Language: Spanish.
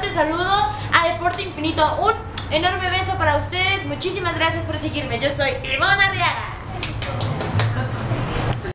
de Saludo a Deporte Infinito. Un enorme beso para ustedes. Muchísimas gracias por seguirme. Yo soy Ivonne.